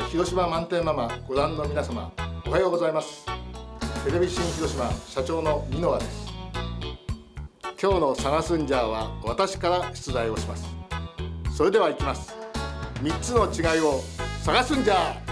広島満点ママご覧の皆様、おはようございます。テレビ新広島社長の箕輪です。今日の探すんじゃは私から出題をします。それでは行きます。3つの違いを探すんじゃ。